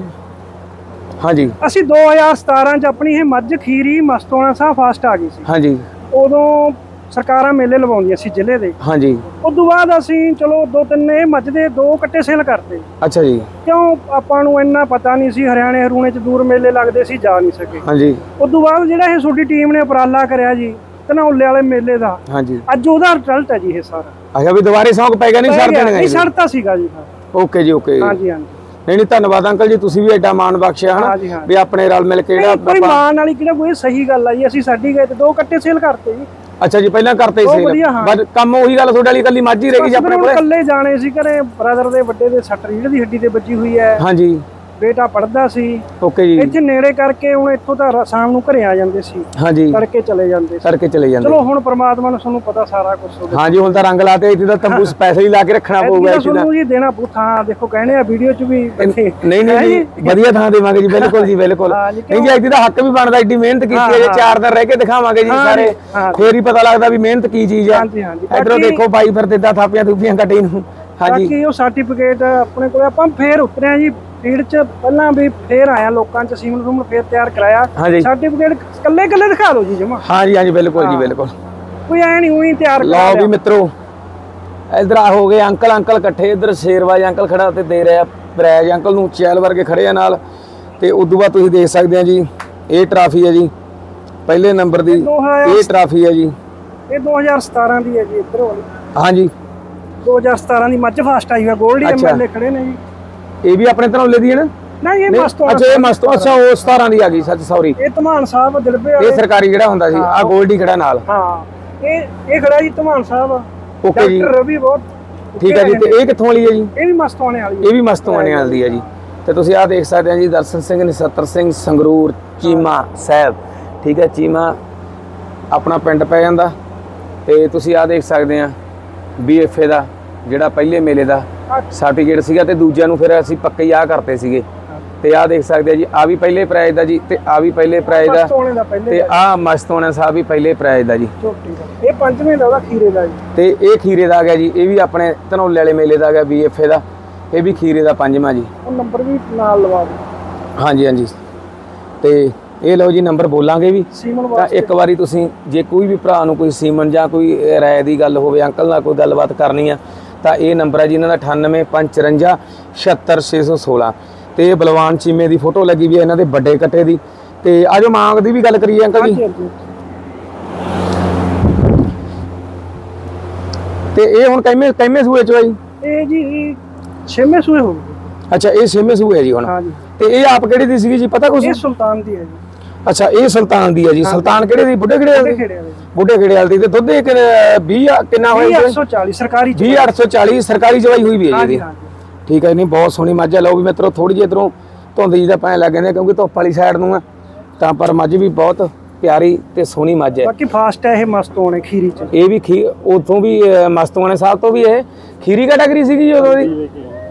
ਹਾਂਜੀ ਅਸੀਂ 2017 ਚ ਆਪਣੀ ਇਹ ਮੱਝ ਖੀਰੀ ਮਸਤੋਣਾ ਸਾਹਿਬ ਫਾਸਟ ਆ ਗਈ ਸੀ। ਹਾਂਜੀ ਉਦੋਂ ਸਰਕਾਰਾਂ ਮੇਲੇ ਲਵਾਉਂਦੀਆਂ ਸੀ ਜ਼ਿਲ੍ਹੇ ਦੇ। ਹਾਂਜੀ ਉਸ ਤੋਂ ਬਾਅਦ ਅਸੀਂ ਚਲੋ 2-3 ਇਹ ਮੱਝ ਦੇ 2 ਕੱਟੇ ਸੇਲ ਕਰਤੇ। ਅੱਛਾ ਜੀ। ਕਿਉਂ ਆਪਾਂ ਨੂੰ ਇੰਨਾ ਪਤਾ ਨਹੀਂ ਸੀ। ਹਰਿਆਣੇ ਹਰੂਣੇ ਚ ਦੂਰ ਮੇਲੇ ਲੱਗਦੇ ਸੀ ਜਾ ਨਹੀਂ ਸਕੇ। ਹਾਂਜੀ ਉਸ ਤੋਂ ਬਾਅਦ ਜਿਹੜਾ ਇਹ ਤੁਹਾਡੀ ਟੀਮ ਨੇ ਉਪਰਾਲਾ ਕਰਿਆ ਜੀ ਧਨੌਲੇ ਵਾਲੇ ਮੇਲੇ ਦਾ ਹਾਂਜੀ ਅੱਜ ਉਹਦਾ ਰਿਜ਼ਲਟ ਹੈ ਜੀ ਇਹ ਸਾਰਾ। ਅੱਛਾ ਵੀ ਦੁਬਾਰੇ ਸ਼ੌਂਕ ਪੈ ਗਿਆ ਨਹੀਂ ਛੱਡ ਦੇਣਗੇ? ਨਹੀਂ ਛੱਡਤਾ ਸੀਗਾ ਜੀ। ਓਕੇ ਜੀ ਓਕੇ। ਹਾਂਜੀ ਹਾਂਜੀ ਨਹੀਂ ਧੰਨਵਾਦ ਅੰਕਲ ਜੀ ਤੁਸੀਂ ਵੀ ਐਡਾ ਮਾਣ ਬਖਸ਼ਿਆ ਹਨਾ ਵੀ ਆਪਣੇ ਰਲ ਮਿਲ ਕੇ ਜਿਹੜਾ ਕੋਈ ਮਾਣ ਵਾਲੀ ਕਿਹੜਾ ਕੋਈ ਸਹੀ ਗੱਲ ਆ ਜੀ। ਅਸੀਂ ਸਾਡੀ ਗਏ ਤੇ 2 ਕੱਟੇ ਸੇਲ ਕਰਤੇ ਜੀ। ਅੱਛਾ ਜੀ ਪਹਿਲਾਂ ਕਰਤੇ ਸੀ ਬਸ ਕੰਮ ਉਹੀ ਗੱਲ ਤੁਹਾਡੇ ਵਾਲੀ ਕੱਲੀ ਮੱਝ ਹੀ ਰਹਿ ਗਈ ਆਪਣੇ ਕੋਲੇ? ਇਕੱਲੇ ਜਾਣੇ ਸੀ ਘਰੇ ਬ੍ਰਦਰ ਦੇ ਵੱਡੇ ਦੇ ਸੱਟ ਰੀੜ ਦੀ ਹੱਡੀ ਤੇ ਵੱਜੀ ਹੋਈ ਹੈ। ਹਾਂਜੀ ਬੇਟਾ ਪੜਦਾ ਸੀ। ਓਕੇ ਜੀ। ਇੱਥੇ ਨੇੜੇ ਕਰਕੇ ਹੁਣ ਇੱਥੋਂ ਤਾਂ ਸ਼ਾਮ ਨੂੰ ਘਰੇ ਆ ਜਾਂਦੇ ਸੀ। ਹਾਂਜੀ ਕਰਕੇ ਚਲੇ ਜਾਂਦੇ ਸੀ। ਚਲੋ ਹੁਣ ਪ੍ਰਮਾਤਮਾ ਨੂੰ ਤੁਹਾਨੂੰ ਪਤਾ ਸਾਰਾ ਕੁਝ ਹੋ ਗਿਆ। ਹਾਂਜੀ ਹੁਣ ਤਾਂ ਰੰਗ ਲਾਤੇ ਇੱਥੇ ਤਾਂ ਤੰਬੂ ਸਪੈਸ਼ਲ ਲਾਕੇ ਰੱਖਣਾ ਪਊਗਾ ਇੱਥੇ ਤੁਹਾਨੂੰ ਜੀ ਦੇਣਾ ਪਊ ਥਾਂ। ਦੇਖੋ ਕਹਿੰਦੇ ਆ ਵੀਡੀਓ ਚ ਵੀ ਨਹੀਂ ਵਧੀਆ ਥਾਂ ਦੇਵਾਂਗੇ ਜੀ ਬਿਲਕੁਲ ਜੀ ਬਿਲਕੁਲ। ਨਹੀਂ ਜੀ ਇੱਥੇ ਦਾ ਹੱਕ ਵੀ ਬਣਦਾ ਏਡੀ ਮਿਹਨਤ ਕੀਤੀ ਹੈ। ਜੇ 4 ਦਿਨ ਰਹਿ ਕੇ ਦਿਖਾਵਾਂਗੇ ਜੀ ਸਾਰੇ ਫੇਰ ਹੀ ਪਤਾ ਲੱਗਦਾ ਵੀ ਮਿਹਨਤ ਕੀ ਚੀਜ਼ ਹੈ। ਇਧਰੋਂ ਦੇਖੋ ਬਾਈ ਫਿਰ ਦਿੰਦਾ ਥਾਪੀਆਂ ਥੂਪੀਆਂ ਕੱਟੀ ਨੂੰ। ਹਾਂਜੀ ਬਾਕੀ ਉਹ ਸਰਟੀਫਿਕੇਟ ਆਪਣੇ ਕੋਲ ਆਪਾਂ ਫੇਰ ਉਤਰਿਆ ਜੀ ਫੀਲਡ ਚ ਪਹਿਲਾਂ ਵੀ ਫੇਰ ਆਇਆ ਲੋਕਾਂ ਚ ਸੀਮਨ ਰੂਮ ਫੇਰ ਤਿਆਰ ਕਰਾਇਆ। ਸਰਟੀਫਿਕੇਟ ਕੱਲੇ ਦਿਖਾ ਦਿਓ ਜੀ ਜਮਾ। ਹਾਂਜੀ ਹਾਂਜੀ ਬਿਲਕੁਲ ਜੀ ਬਿਲਕੁਲ। ਕੋਈ ਐ ਨਹੀਂ ਉਹੀ ਤਿਆਰ ਕਰਾ ਲਓ ਵੀ ਮਿੱਤਰੋ ਇਧਰ ਆ ਹੋ ਗਏ ਅੰਕਲ ਇਕੱਠੇ। ਇਧਰ ਸ਼ੇਰਵਾਜ ਅੰਕਲ ਖੜਾ ਤੇ ਦੇ ਰਿਹਾ ਬਰੈਜ ਅੰਕਲ ਨੂੰ ਚੈਲ ਵਰਗੇ ਖੜੇ ਆ ਨਾਲ। ਤੇ ਉਦੋਂ ਬਾਅਦ ਤੁਸੀਂ ਦੇਖ ਸਕਦੇ ਆ ਜੀ ਇਹ ਟਰਾਫੀ ਹੈ ਜੀ ਪਹਿਲੇ ਨੰਬਰ ਦੀ। ਇਹ ਟਰਾਫੀ ਹੈ ਜੀ ਇਹ 2017 ਦੀ ਹੈ ਜੀ ਇੱਧਰ ਵਾਲੀ। ਹਾਂਜੀ 2017 ਦੀ ਮੱਝ ਫਾਸਟ ਆਈ ਹੋਈ ਗੋਲਡੀ ਐਮਐਲਏ ਖੜੇ ਨੇ ਜੀ। ਇਹ ਵੀ ਆਪਣੇ ਧਨੌਲੇ ਦੀ ਹੈ ਨਾ? ਨਹੀਂ ਇਹ ਮਸਤੋਣਾ। ਅੱਛਾ ਇਹ ਮਸਤੋਣਾ, ਅੱਛਾ ਉਹ 17 ਦੀ ਆ ਗਈ, ਸੱਚ ਸੌਰੀ। ਇਹ ਧਮਾਨ ਸਾਹਿਬ ਦਿਲਬੇ ਇਹ ਸਰਕਾਰੀ ਜਿਹੜਾ ਹੁੰਦਾ ਸੀ, ਆ ਗੋਲਡੀ ਖੜਾ ਨਾਲ। ਹਾਂ ਇਹ ਖੜਾ ਜੀ ਧਮਾਨ ਸਾਹਿਬ। ਓਕੇ ਜੀ, ਡਾਕਟਰ ਰਵੀ ਬਹੁਤ ਠੀਕ ਹੈ ਜੀ। ਤੇ ਇਹ ਕਿੱਥੋਂ ਵਾਲੀ ਹੈ ਜੀ? ਇਹ ਵੀ ਮਸਤੋਣੇ ਵਾਲੀ। ਇਹ ਵੀ ਮਸਤੋਣੇ ਵਾਲੀ ਦੀ ਹੈ ਜੀ। ਤੇ ਤੁਸੀਂ ਆ ਦੇਖ ਸਕਦੇ ਆ ਜੀ, ਦਰਸ਼ਨ ਸਿੰਘ ਨਛੱਤਰ ਸਿੰਘ ਸੰਗਰੂਰ ਚੀਮਾ ਸਾਹਿਬ, ਠੀਕ ਹੈ। ਚੀਮਾ ਆਪਣਾ ਪਿੰਡ ਪੈ ਜਾਂਦਾ। ਤੇ ਤੁਸੀਂ ਆ ਦੇਖ ਸਕਦੇ ਆ BFA ਦਾ ਜਿਹੜਾ ਪਹਿਲੇ ਮੇਲੇ ਦਾ ਸਰਟੀਫਿਕੇਟ ਸੀਗਾ, ਤੇ ਦੂਜਿਆਂ ਨੂੰ ਫਿਰ ਅਸੀਂ ਪੱਕੇ ਆ ਕਰਤੇ ਸੀਗੇ। ਤੇ ਆ ਦੇਖ ਸਕਦੇ ਆ ਜੀ, ਆ ਵੀ ਪਹਿਲੇ ਪ੍ਰਾਈਜ਼ ਦਾ ਜੀ, ਤੇ ਆ ਵੀ ਪਹਿਲੇ ਪ੍ਰਾਈਜ਼ ਦਾ, ਤੇ ਆ ਮਸਤੋਣਾ ਸਾਹਿਬ ਵੀ ਪਹਿਲੇ ਪ੍ਰਾਈਜ਼ ਦਾ ਜੀ। ਇਹ ਪੰਜਵੇਂ ਦਾ ਉਹਦਾ ਖੀਰੇ ਦਾ ਜੀ। ਤੇ ਇਹ ਖੀਰੇ ਦਾ ਆ ਗਿਆ ਜੀ, ਇਹ ਵੀ ਆਪਣੇ ਧਨੌਲੇ ਵਾਲੇ ਮੇਲੇ ਦਾ ਆ ਗਿਆ BFA ਦਾ, ਇਹ ਵੀ ਖੀਰੇ ਦਾ ਪੰਜਵਾਂ ਜੀ। ਉਹ ਨੰਬਰ ਵੀ ਨਾਲ ਲਵਾ ਦਿਓ। ਹਾਂਜੀ ਹਾਂਜੀ। ਤੇ ਇਹ ਲਓ ਜੀ, ਨੰਬਰ ਬੋਲਾਂਗੇ ਵੀ ਤਾਂ ਇੱਕ ਵਾਰੀ ਤੁਸੀਂ ਜੇ ਕੋਈ ਵੀ ਭਰਾ ਨੂੰ ਕੋਈ ਸੀਮਨ ਜਾਂ ਕੋਈ ਰਾਏ ਦੀ ਗੱਲ ਹੋਵੇ, ਅੰਕਲ ਨਾਲ ਕੋਈ ਗੱਲਬਾਤ ਕਰਨੀ ਆ, ਤਾਂ ਇਹ ਨੰਬਰ ਹੈ ਜੀ ਇਹਨਾਂ ਦਾ 9855 76616। ਤੇ ਇਹ ਬਲਵਾਨ ਚੀਮੇ ਦੀ ਫੋਟੋ ਲੱਗੀ ਵੀ ਹੈ ਇਹਨਾਂ ਦੇ ਵੱਡੇ ਕੱਟੇ ਦੀ। ਤੇ ਆਜੋ ਮਾਂਗ ਦੀ ਵੀ ਗੱਲ ਕਰੀਏ ਅੰਕਲ ਜੀ। ਤੇ ਇਹ ਹੁਣ ਕਿੰਨੇ ਸੂਏ ਚ ਬਾਈ? ਇਹ ਜੀ 6ਵੇਂ ਸੂਏ ਹੋ ਗਏ। ਅੱਛਾ ਇਹ 6ਵੇਂ ਸੂਏ ਹੈ ਜੀ ਹੁਣ। ਤੇ ਇਹ ਆਪ ਕਿਹੜੀ ਦੀ ਸੀਗੀ ਜੀ, ਪਤਾ ਕੁਛ? ਇਹ ਸੁਲਤਾਨ ਦੀ ਹੈ ਜੀ। ਅੱਛਾ ਇਹ ਸੁਲਤਾਨ ਦੀ ਹੈ ਜੀ। ਸੁਲਤਾਨ ਕਿਹੜੇ ਦੀ? ਬੁੱਢੇ ਖੇੜੇ ਵਾਲੀ? ਬੁੱਢੇ ਖੇੜੇ ਵਾਲੀ ਦੀ। ਤੇ ਦੁੱਧ 20 ਕਿੰਨਾ ਹੋਇਆ? 840 ਸਰਕਾਰੀ 2840 ਸਰਕਾਰੀ ਚਵਾਈ ਹੋਈ ਵੀ ਹੈ ਜੀ। ਠੀਕ ਹੈ, ਨਹੀਂ ਬਹੁਤ ਸੋਹਣੀ ਮੱਝ ਹੈ। ਲਓ ਵੀ ਮਿੱਤਰੋ, ਥੋੜੀ ਜਿਹੀ ਇਧਰੋਂ ਧੁੰਦ ਜੀ ਦਾ ਪੈਣ ਲੱਗ ਜਾਂਦੇ ਕਿਉਂਕਿ ਧੁੱਪ ਵਾਲੀ ਸਾਈਡ ਨੂੰ ਆ, ਤਾਂ ਪਰ ਮੱਝ ਵੀ ਬਹੁਤ ਪਿਆਰੀ ਤੇ ਸੋਹਣੀ ਮੱਝ ਹੈ। ਬਾਕੀ ਫਾਸਟ ਹੈ ਇਹ ਮਸਤੋਣੇ ਖੀਰੀ ਚ। ਇਹ ਵੀ ਉਥੋਂ ਵੀ ਮਸਤੋਣੇ ਸਾਹਿਬ ਤੋਂ ਵੀ ਇਹ ਖੀਰੀ ਕੈਟਾਗਰੀ ਸੀਗੀ ਉਦੋਂ ਦੀ।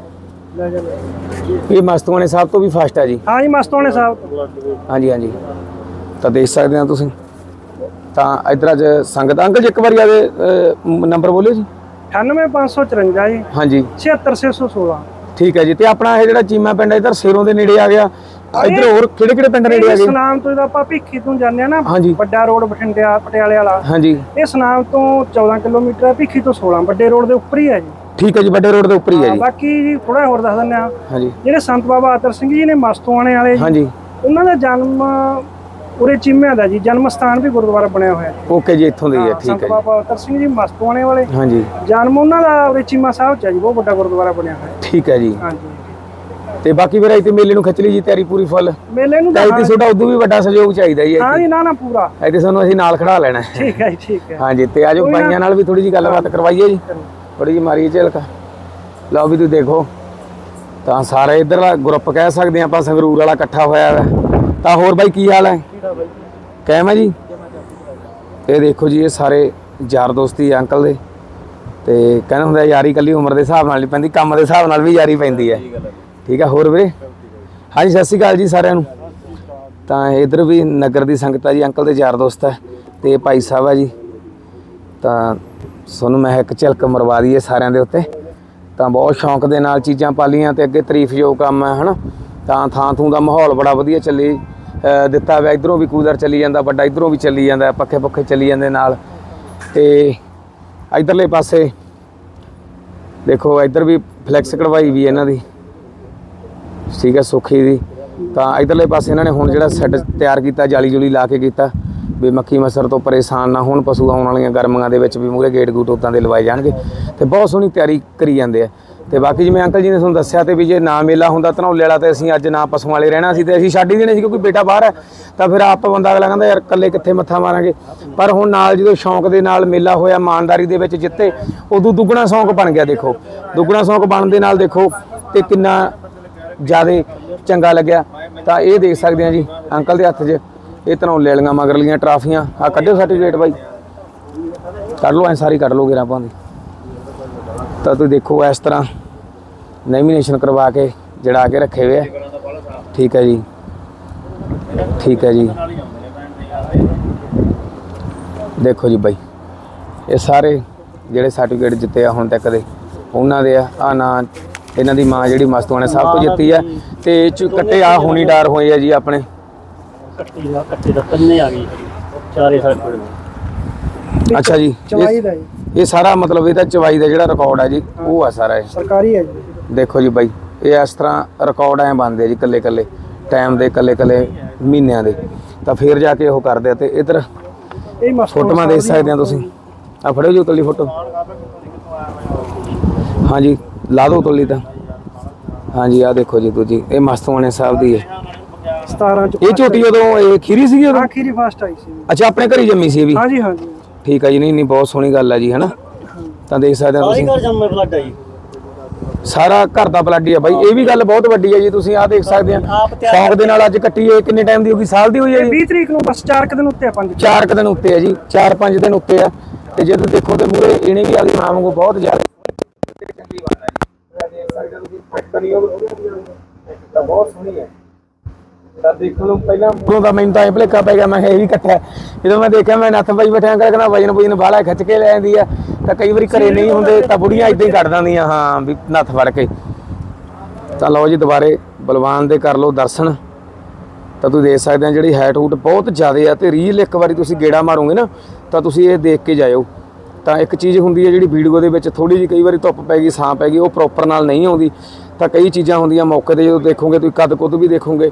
ਇਹ ਮਸਤੋਣੇ ਸਾਹਿਬ ਤੋਂ ਵੀ ਫਾਸਟ ਹੈ ਜੀ। ਹਾਂ ਜੀ ਮਸਤੋਣੇ ਸਾਹਿਬ। ਹਾਂਜੀ ਹਾਂਜੀ। ਤਾਂ ਦੇਖ ਸਕਦੇ ਆ ਤੁਸੀਂ। ਤਾਂ ਇਧਰ ਅੱਜ ਸੰਗਤ ਅੰਕਲ ਜੀ ਇੱਕ ਵਾਰੀ ਆਦੇ ਨੰਬਰ ਬੋਲਿਓ ਜੀ। 98554 ਜੀ। ਹਾਂਜੀ 76616। ਠੀਕ ਹੈ ਜੀ। ਤੇ ਆਪਣਾ ਇਹ ਜਿਹੜਾ ਚੀਮਾ ਪਿੰਡ ਇਧਰ ਸੇਰੋਂ ਦੇ ਨੇੜੇ ਆ ਗਿਆ। ਇਧਰ ਹੋਰ ਕਿਹੜੇ ਕਿਹੜੇ ਪਿੰਡ ਨੇੜੇ ਆ ਗਏ? ਸਨਾਮ ਤੋਂ ਜਦੋਂ ਆਪਾਂ ਭਿੱਖੀ ਤੋਂ ਜਾਂਦੇ ਆ ਨਾ, ਹਾਂਜੀ ਵੱਡਾ ਰੋਡ ਪਟਿਆਲੇ ਵਾਲਾ। ਹਾਂਜੀ ਇਹ ਸਨਾਮ ਤੋਂ 14 ਕਿਲੋਮੀਟਰ, ਭਿੱਖੀ ਤੋਂ 16, ਵੱਡੇ ਰੋਡ ਦੇ ਉੱਪਰ ਹੀ ਹੈ ਜੀ। ਠੀਕ ਹੈ ਜੀ, ਵੱਡੇ ਰੋਡ ਦੇ ਉੱਪਰ ਹੀ ਹੈ ਜੀ। ਬਾਕੀ ਜੀ ਥੋੜਾ ਹੋਰ ਦੱਸ ਦਿੰਦੇ ਆ। ਹਾਂਜੀ ਜਿਹੜੇ ਸੰਤ ਬਾਬਾ ਆਤਰ ਸਿੰਘ ਜੀ ਨੇ ਮਸਤੋਆਣੇ ਵਾਲੇ, ਹਾਂਜੀ, ਉਹਨਾਂ ਦਾ ਜਨਮ ਉਰੇ ਚੀਮਿਆਂ ਦਾ ਜੀ, ਜਨਮ ਸਥਾਨ ਵੀ ਗੁਰਦੁਆਰਾ ਬਣਿਆ ਹੋਇਆ। ਓਕੇ ਜੀ, ਇੱਥੋਂ ਦੀ ਹੈ। ਠੀਕ ਹੈ ਜੀ। ਬਾਬਾ ਆਤਰ ਸਿੰਘ ਜੀ ਮਸਤੋਆਣੇ ਵਾਲੇ, ਹਾਂਜੀ, ਜਨਮ ਉਹਨਾਂ ਦਾ ਉਰੇ ਚੀਮਾ ਸਾਹਿਬ ਚ ਹੈ ਜੀ, ਬਹੁਤ ਵੱਡਾ ਗੁਰਦੁਆਰਾ ਬਣਿਆ ਹੋਇਆ। ਠੀਕ ਹੈ ਜੀ। ਹਾਂਜੀ। ਤੇ ਬਾਕੀ ਫਿਰ ਇੱਥੇ ਮੇਲੇ ਨੂੰ ਖਿੱਚ ਲਈ ਜੀ ਤਿਆਰੀ ਪੂਰੀ ਫੁੱਲ। ਮੇਲੇ ਨੂੰ ਤਾਂ ਇੱਥੇ ਤੁਹਾਡਾ ਉਦੋਂ ਵੀ ਵੱਡਾ ਸਹਿਯੋਗ ਚਾਹੀਦਾ ਜੀ। ਹਾਂ ਜੀ, ਨਾ ਪੂਰਾ ਇੱਥੇ ਸਾਨੂੰ ਅਸੀਂ ਨਾਲ ਖੜਾ ਲੈਣਾ। ਠੀਕ ਹੈ ਜੀ, ਠੀਕ ਹੈ। ਹਾਂਜੀ। ਤੇ ਆਜੋ ਬਾਈਆਂ ਨਾਲ ਵੀ ਥੋੜੀ ਜਿਹੀ ਗੱਲਬਾਤ ਕਰਵਾਈਏ ਜੀ, ਥੋੜੀ ਜਿਹੀ ਮਾਰੀਏ ਝਲਕ। ਲਓ ਵੀ ਤੁਸੀਂ ਦੇਖੋ, ਤਾਂ ਸਾਰਾ ਇੱਧਰਲਾ ਗਰੁੱਪ ਕਹਿ ਸਕਦੇ ਆਪਾਂ ਸੰਗਰੂਰ ਵਾਲਾ ਇਕੱਠਾ ਹੋਇਆ ਹੈ। ਤਾਂ ਹੋਰ ਬਾਈ ਕੀ ਹਾਲ ਹੈ? ਕਾਇਮ ਹੈ ਜੀ। ਇਹ ਦੇਖੋ ਜੀ, ਇਹ ਸਾਰੇ ਯਾਰ ਦੋਸਤੀ ਅੰਕਲ ਦੇ। ਤੇ ਕਹਿੰਦਾ ਹੁੰਦਾ ਯਾਰੀ ਇਕੱਲੀ ਉਮਰ ਦੇ ਹਿਸਾਬ ਨਾਲ ਨਹੀਂ ਪੈਂਦੀ, ਕੰਮ ਦੇ ਹਿਸਾਬ ਨਾਲ ਵੀ ਯਾਰੀ ਪੈਂਦੀ ਹੈ। ਠੀਕ ਹੈ। ਹੋਰ ਵੀਰੇ? ਹਾਂਜੀ ਸਤਿ ਸ਼੍ਰੀ ਅਕਾਲ ਜੀ ਸਾਰਿਆਂ ਨੂੰ। ਤਾਂ ਇੱਧਰ ਵੀ ਨਗਰ ਦੀ ਸੰਗਤ ਹੈ ਜੀ, ਅੰਕਲ ਦੇ ਯਾਰ ਦੋਸਤ ਹੈ ਤੇ ਭਾਈ ਸਾਹਿਬ ਹੈ ਜੀ। ਤਾਂ ਤੁਹਾਨੂੰ ਮੈਂ ਇੱਕ ਝਲਕ ਮਰਵਾ ਦਈਏ ਸਾਰਿਆਂ ਦੇ ਉੱਤੇ। ਤਾਂ ਬਹੁਤ ਸ਼ੌਂਕ ਦੇ ਨਾਲ ਚੀਜ਼ਾਂ ਪਾਲੀਆਂ ਤੇ ਅੱਗੇ ਤਾਰੀਫਯੋਗ ਕੰਮ ਹੈ ਹਨਾ। ਤਾਂ ਥਾਂ ਥੂ ਦਾ ਮਾਹੌਲ ਬੜਾ ਵਧੀਆ ਚੱਲੀ ਦਿੱਤਾ ਵਾ। ਇੱਧਰੋਂ ਵੀ ਕੂਲਰ ਚੱਲੀ ਜਾਂਦਾ ਵੱਡਾ, ਇੱਧਰੋਂ ਵੀ ਚੱਲੀ ਜਾਂਦਾ, ਪੱਖੇ ਪੁੱਖੇ ਚੱਲੀ ਜਾਂਦੇ ਨਾਲ। ਤੇ ਇੱਧਰਲੇ ਪਾਸੇ ਦੇਖੋ, ਇੱਧਰ ਵੀ ਫਲੈਕਸ ਕਢਵਾਈ ਵੀ ਇਹਨਾਂ ਦੀ। ਠੀਕ ਹੈ, ਸੁੱਖੀ ਦੀ। ਤਾਂ ਇੱਧਰਲੇ ਪਾਸੇ ਇਹਨਾਂ ਨੇ ਹੁਣ ਜਿਹੜਾ ਸੈੱਟ ਤਿਆਰ ਕੀਤਾ, ਜਾਲੀ ਜੁਲੀ ਲਾ ਕੇ ਕੀਤਾ ਵੀ ਮੱਖੀ ਮੱਛਰ ਤੋਂ ਪਰੇਸ਼ਾਨ ਨਾ ਹੋਣ ਪਸ਼ੂ। ਆਉਣ ਵਾਲੀਆਂ ਗਰਮੀਆਂ ਦੇ ਵਿੱਚ ਵੀ ਮੂਹਰੇ ਗੇਟ ਗੂਟ ਉੱਤਾਂ ਦੇ ਲਵਾਏ ਜਾਣਗੇ। ਤੇ ਬਹੁਤ ਸੋਹਣੀ ਤਿਆਰੀ ਕਰੀ ਜਾਂਦੇ ਆ। ਤੇ ਬਾਕੀ ਜਿਵੇਂ ਅੰਕਲ ਜੀ ਨੇ ਤੁਹਾਨੂੰ ਦੱਸਿਆ, ਤੇ ਵੀ ਜੇ ਨਾ ਮੇਲਾ ਹੁੰਦਾ ਧਨੌਲੇ ਵਾਲਾ, ਤੇ ਅਸੀਂ ਅੱਜ ਨਾ ਪਸ਼ੂਆਂ ਵਾਲੇ ਰਹਿਣਾ ਸੀ, ਤੇ ਅਸੀਂ ਛੱਡ ਹੀ ਦੇਣੇ ਸੀ, ਕਿਉਂਕਿ ਬੇਟਾ ਬਾਹਰ ਹੈ। ਤਾਂ ਫਿਰ ਆਪ ਬੰਦਾ ਅਗਲਾ ਕਹਿੰਦਾ ਯਾਰ ਇਕੱਲੇ ਕਿੱਥੇ ਮੱਥਾ ਮਾਰਾਂਗੇ। ਪਰ ਹੁਣ ਨਾਲ ਜਦੋਂ ਸ਼ੌਂਕ ਦੇ ਨਾਲ ਮੇਲਾ ਹੋਇਆ, ਇਮਾਨਦਾਰੀ ਦੇ ਵਿੱਚ ਜਿੱਤੇ, ਉਦੋਂ ਦੁੱਗਣਾ ਸ਼ੌਂਕ ਬਣ ਗਿਆ। ਦੇਖੋ ਦੁੱਗਣਾ ਸ਼ੌਂਕ ਬਣਨ ਦੇ ਨਾਲ ਦੇਖੋ ਤੇ ਕਿੰਨਾ ਜ਼ਿਆਦਾ ਚੰਗਾ ਲੱਗਿਆ। ਤਾਂ ਇਹ ਦੇਖ ਸਕਦੇ ਆ ਜੀ ਅੰਕਲ ਦੇ ਹੱਥ 'ਚ ਇਹ ਧਨੌਲੇ ਵਾਲੀਆਂ ਮਗਰਲੀਆਂ ਟਰਾਫੀਆਂ। ਆ ਕੱਢਿਓ ਸਰਟੀਫਿਕੇਟ ਬਾਈ, ਕੱਢ ਲਓ, ਐ ਸਾਰੀ ਕੱਢ ਲਓ ਗੇਰਾਂ ਪਾਉਂਦੀ। ਤਾਂ ਤੁਸੀਂ ਦੇਖੋ ਇਸ ਤਰ੍ਹਾਂ ਨੈਮੀਨੇਸ਼ਨ ਕਰਵਾ ਕੇ ਜੜਾ ਕੇ ਰੱਖੇ ਹੋਏ ਆ। ਠੀਕ ਹੈ ਜੀ, ਠੀਕ ਹੈ ਜੀ। ਦੇਖੋ ਜੀ ਬਾਈ, ਇਹ ਸਾਰੇ ਜਿਹੜੇ ਸਰਟੀਫਿਕੇਟ ਜਿੱਤੇ ਆ ਹੁਣ ਤੱਕ ਦੇ ਉਹਨਾਂ ਦੇ ਆ ਨਾਂ। ਇਹਨਾਂ ਦੀ ਮਾਂ ਜਿਹੜੀ ਮਸਤੋਆਣੇ ਸਾਹਿਬ ਤੋਂ ਜਿੱਤੀ ਆ। ਤੇ ਕੱਟੇ ਆ ਹੋਣੀ ਡਾਰ ਹੋਏ ਆ ਜੀ ਆਪਣੇ। ਕੱਟੇ ਦਾ ਪੰਨੇ ਆ ਗਈ ਚਾਰੇ ਸਾਡੇ। ਅੱਛਾ ਜੀ, ਚਵਾਈ ਦਾ ਜੀ ਇਹ ਸਾਰਾ ਮਤਲਬ ਇਹਦਾ ਚਵਾਈ ਦਾ ਜਿਹੜਾ ਰਿਕਾਰਡ ਹੈ ਜੀ, ਉਹ ਆ ਸਾਰਾ ਇਹ ਸਰਕਾਰੀ ਹੈ ਜੀ। ਦੇਖੋ ਜੀ ਬਾਈ, ਇਹ ਇਸ ਤਰ੍ਹਾਂ ਰਿਕਾਰਡ ਐ ਬਣਦੇ ਆ ਜੀ, ਕੱਲੇ ਕੱਲੇ ਟਾਈਮ ਦੇ, ਕੱਲੇ ਕੱਲੇ ਮਹੀਨਿਆਂ ਦੇ। ਤਾਂ ਫਿਰ ਜਾ ਕੇ ਉਹ ਕਰਦੇ ਆ। ਤੇ ਇੱਧਰ ਇਹ ਫੋਟੋਆਂ ਦੇਖ ਸਕਦੇ ਆ ਤੁਸੀਂ। ਆ ਫੜੋ ਜੀ ਉਤਲੀ ਫੋਟੋ। ਹਾਂਜੀ ਲਾ ਦਿਓ ਉਤਲੀ ਤਾਂ। ਹਾਂਜੀ ਆ ਦੇਖੋ ਜੀ ਦੂਜੀ, ਇਹ ਮਸਤਵਾਣੇ ਸਾਹਿਬ ਦੀ ਹੈ 17 ਚ। ਇਹ ਝੋਟੀ ਉਦੋਂ ਇਹ ਖੀਰੀ ਸੀਗੀ ਉਦੋਂ? ਖੀਰੀ ਫਸਟ ਆਈ ਸੀ। ਅੱਛਾ ਆਪਣੇ ਘਰ ਹੀ ਜੰਮੀ ਸੀ ਇਹ ਵੀ? ਹਾਂਜੀ ਹਾਂਜੀ ਠੀਕ ਹੈ ਜੀ। ਨਹੀਂ ਬਹੁਤ ਸੋਹਣੀ ਗੱਲ ਹੈ ਜੀ, ਹੈ ਨਾ। ਤਾਂ ਦੇਖ ਸਕਦੇ ਹੋ ਤੁਸੀਂ ਸਾਰਾ ਘਰ ਦਾ ਬਲੱਡ ਹੀ ਆ ਬਾਈ। ਇਹ ਵੀ ਗੱਲ ਬਹੁਤ ਵੱਡੀ ਹੈ ਜੀ, ਤੁਸੀਂ ਆਹ ਦੇਖ ਸਕਦੇ ਆ ਸ਼ੌਂਕ ਦੇ ਨਾਲ ਅੱਜ ਕੱਟੀ ਹੈ। ਕਿੰਨੇ ਟਾਈਮ ਦੀ ਹੋ ਗਈ? ਸਾਲ ਦੀ ਹੋਈ ਹੈ ਜੀ? 20 ਤਰੀਕ ਨੂੰ ਬਸ 4 ਦਿਨ ਉੱਤੇ ਆ। 4 ਦਿਨ ਉੱਤੇ ਹੈ ਜੀ, 4-5 ਦਿਨ ਉੱਤੇ ਆ। ਤੇ ਜੇ ਤੁਸੀਂ ਦੇਖੋ ਤੇ ਮੂਰੇ ਇਹਨੇ ਵੀ ਆਪਣੀ ਮਾਂ ਵਾਂਗੂ ਬਹੁਤ ਜ਼ਿਆਦਾ ਚੰਗੀ ਬਾਤ ਹੈ ਜੀ। ਦੇਖ ਸਕਦੇ ਹੋ ਤੁਸੀਂ ਬਹੁਤ ਸੋਹਣੀ ਹੈ। ਤਾਂ ਦੇਖਣ ਨੂੰ ਪਹਿਲਾਂ ਉਦੋਂ ਤਾਂ ਮੈਨੂੰ ਤਾਂ ਇਹ ਭੁਲੇਖਾ ਪੈ ਗਿਆ, ਮੈਂ ਇਹ ਵੀ ਕੱਟਿਆ। ਜਦੋਂ ਮੈਂ ਦੇਖਿਆ ਮੈਂ ਨੱਥ ਪਾਈ ਬੈਠਿਆ ਕਰ ਕਹਿੰਦਾ ਵਜਨ ਬਾਹਲਾ ਖਿੱਚ ਕੇ ਲੈ ਜਾਂਦੀ ਆ। ਤਾਂ ਕਈ ਵਾਰੀ ਘਰੇ ਨਹੀਂ ਹੁੰਦੇ ਤਾਂ ਬੁੜੀਆਂ ਇਦਾਂ ਹੀ ਕੱਢ ਦਿੰਦੀਆਂ, ਹਾਂ ਵੀ ਨੱਥ ਫੜ ਕੇ। ਤਾਂ ਲਓ ਜੀ ਦੁਬਾਰੇ ਬਲਵਾਨ ਦੇ ਕਰ ਲਓ ਦਰਸ਼ਨ। ਤਾਂ ਤੁਸੀਂ ਦੇਖ ਸਕਦੇ ਆ ਜਿਹੜੀ ਹੈਟ ਹੂਟ ਬਹੁਤ ਜ਼ਿਆਦਾ ਆ। ਤੇ ਰੀਲ ਇੱਕ ਵਾਰੀ ਤੁਸੀਂ ਗੇੜਾ ਮਾਰੋਗੇ ਨਾ ਤਾਂ ਤੁਸੀਂ ਇਹ ਦੇਖ ਕੇ ਜਾਇਓ। ਤਾਂ ਇੱਕ ਚੀਜ਼ ਹੁੰਦੀ ਹੈ ਜਿਹੜੀ ਵੀਡੀਓ ਦੇ ਵਿੱਚ ਥੋੜੀ ਜਿਹੀ ਕਈ ਵਾਰੀ ਧੁੱਪ ਪੈ ਗਈ, ਛਾਂ ਪੈ ਗਈ, ਉਹ ਪ੍ਰੋਪਰ ਨਾਲ ਨਹੀਂ ਆਉਂਦੀ। ਤਾਂ ਕਈ ਚੀਜ਼ਾਂ ਹੁੰਦੀਆਂ ਮੌਕੇ ਤੇ ਜਦੋਂ ਦੇਖੋਗੇ ਤੁਸੀਂ ਕੱਦ ਕੁੱਦ ਵੀ ਦੇਖੋਗੇ